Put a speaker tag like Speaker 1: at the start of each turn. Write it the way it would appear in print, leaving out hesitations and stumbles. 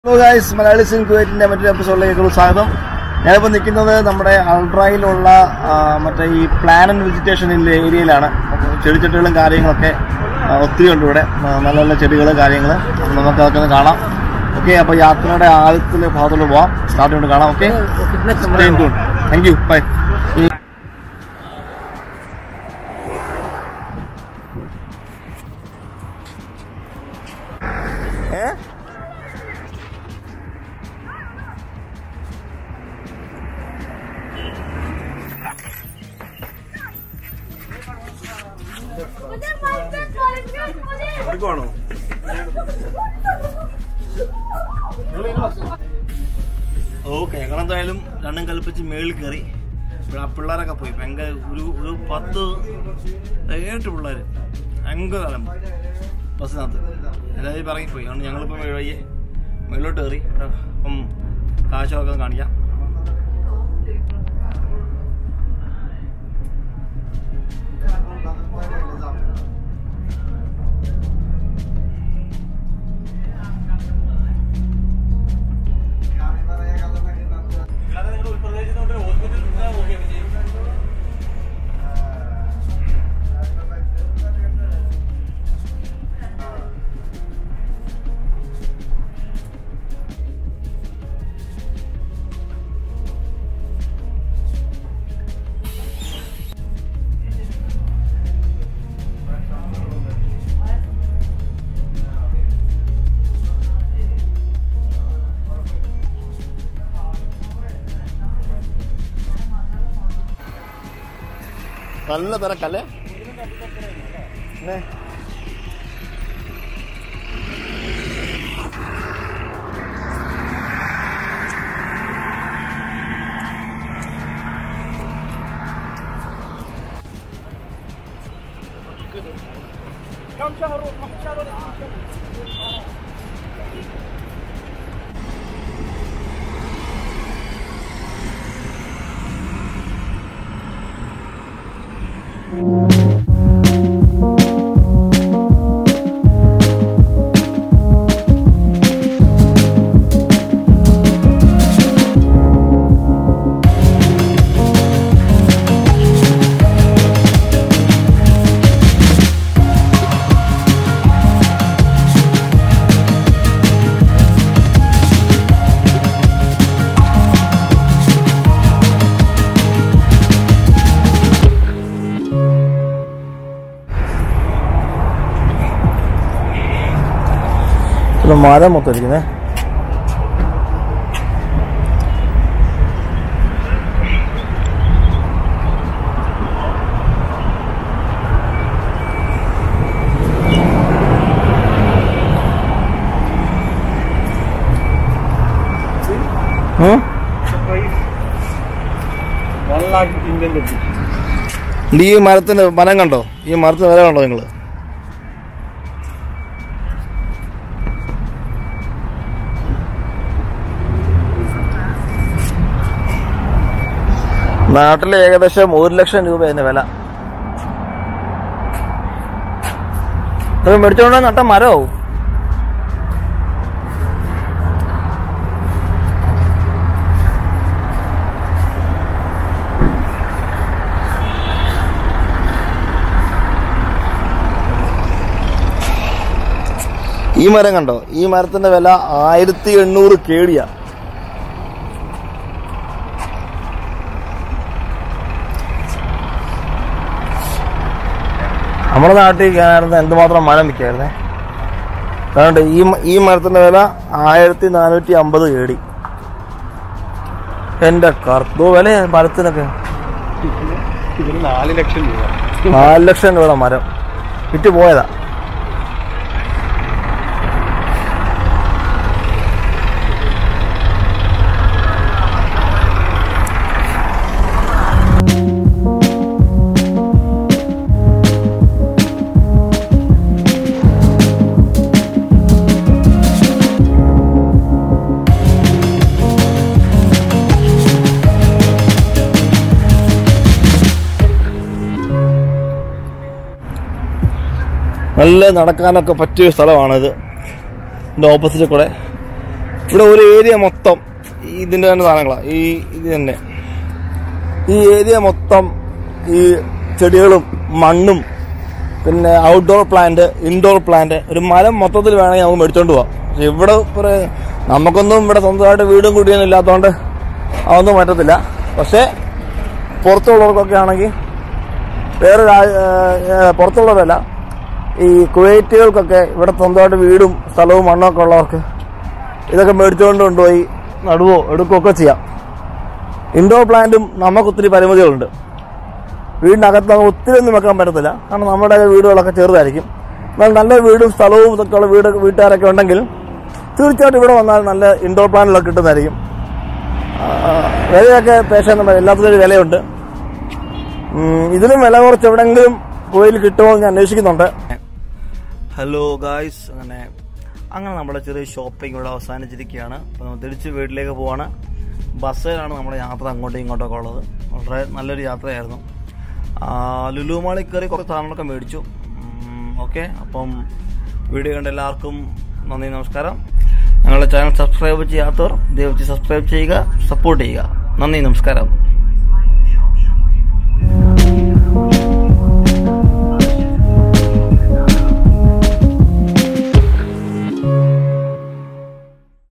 Speaker 1: Hello guys, Malayalis in Kuwait episode Sadam. Never Nikinova, Namada, Aldrail, Matai, plan and vegetation in the area Lana, Cherital and carrying okay, 300, Malala Cherigal carrying Namaka. Okay, up a Yatra, I'll start to Gana, okay? Stay tuned. Thank you. Bye. Okay, Karandailum, London Kalpich mail curry, Pularaka Pui, Panga, Patu, the air to Pular, Angalam, Pasant, and I buy for you on Young military from Kasha Gania. Kalla tara kalle ne Mara motorine. $1 lakh Indian rupees. This marathon is Banangando. This marathon is നാട്ടിലെ ഏകദേശം 1 ലക്ഷം രൂപ എന്ന വില. ഇത് മേടിച്ചോണ്ട് നട്ട മരവും. ഈ മരം കണ്ടോ? ഈ മരത്തിന്റെ വില 1800 കേടിയാ. നമ്മുടെ നാട്ടിൽ കാണാറുണ്ട് എന്തുമാത്രം മരം വിൽക്കായിരുന്നേ. അതുകൊണ്ട് ഈ മരത്തിന്റെ വില 1450 കേടി. എന്റെ കർത്തോ വില മരത്തിനൊക്കെ 4 ലക്ഷം രൂപ. 4 ലക്ഷം രൂപ മരം വിറ്റ് പോയതാ. നല്ല നടക്കാനൊക്കെ പറ്റിയ സ്ഥലമാണിത്. ഇതിന്റെ ഓപ്പോസിറ്റ് കൂടെ ഇവിടെ ഒരു ഏരിയ മൊത്തം ഇതിൻ്റെ തന്നെ സാധനങ്ങളാണ്. ഇത് തന്നെ ഈ ഏരിയ മൊത്തം ഈ ചെടികളും മണ്ണും പിന്നെ ഔട്ട്ഡോർ പ്ലാന്റ്, ഇൻഡോർ പ്ലാന്റ്, ഒരു മരം മൊത്തത്തിൽ വേണമെങ്കിൽ നമുക്ക് മേടിച്ചോണ്ട് പോവാം. പക്ഷെ ഇവിടെ നമുക്കൊന്നും ഇവിടെ സ്വന്തമായിട്ട് വീടും കുടിയൊന്നും ഇല്ലാത്തതുകൊണ്ട് അതൊന്നും പറ്റത്തില്ല. പക്ഷേ പുറത്തുള്ളവർക്കൊക്കെ ആണെങ്കിൽ പുറത്തുള്ളവരല്ല, ഈ കുവൈറ്റുകൾക്കൊക്കെ ഇവിടെ സ്വന്തമായിട്ട് വീടും സ്ഥലവും മണ്ണൊക്കെ ഉള്ളവർക്ക് ഇതൊക്കെ മേടിച്ചുകൊണ്ട് കൊണ്ടുപോയി നടുവോ എടുക്കുകയൊക്കെ ചെയ്യാം. ഇൻഡോർ പ്ലാന്റും നമുക്കൊത്തിരി പരിമിതികളുണ്ട്. വീടിനകത്ത് നമുക്ക് ഒത്തിരി ഒന്നും വെക്കാൻ പറ്റത്തില്ല, കാരണം നമ്മുടെ വീടുകളൊക്കെ ചെറുതായിരിക്കും. എന്നാൽ നല്ല വീടും സ്ഥലവും ഇതൊക്കെ ഉള്ള വീട്ടുകാരൊക്കെ ഉണ്ടെങ്കിൽ തീർച്ചയായിട്ടും ഇവിടെ വന്നാൽ നല്ല ഇൻഡോർ പ്ലാന്റുകളൊക്കെ കിട്ടുന്നതായിരിക്കും. വിലയൊക്കെ പേശ എല്ലാത്തിനും വിലയുണ്ട്. ഇതിലും വില കുറച്ച് എവിടെയെങ്കിലും കോയിൽ കിട്ടുമോ എന്ന് ഞാൻ അന്വേഷിക്കുന്നുണ്ട്. ഹലോ ഗായ്സ്, അങ്ങനെ നമ്മുടെ ചെറിയ ഷോപ്പിംഗ് ഇവിടെ അവസാനിച്ചിരിക്കുകയാണ്. അപ്പോൾ നമ്മൾ തിരിച്ച് വീട്ടിലേക്ക് പോവാണ്. ബസ്സിലാണ് നമ്മുടെ യാത്ര അങ്ങോട്ടും ഇങ്ങോട്ടൊക്കെ ഉള്ളത്. വളരെ നല്ലൊരു യാത്രയായിരുന്നു. ലുലു മാളിൽ കയറി കുറച്ച് സാധനങ്ങളൊക്കെ മേടിച്ചു. ഓക്കെ, അപ്പം വീഡിയോ കണ്ട എല്ലാവർക്കും നന്ദി, നമസ്കാരം. ഞങ്ങളുടെ ചാനൽ സബ്സ്ക്രൈബ് ചെയ്യാത്തവർ ദയവായി സബ്സ്ക്രൈബ് ചെയ്യുക, സപ്പോർട്ട് ചെയ്യുക. നന്ദി, നമസ്കാരം.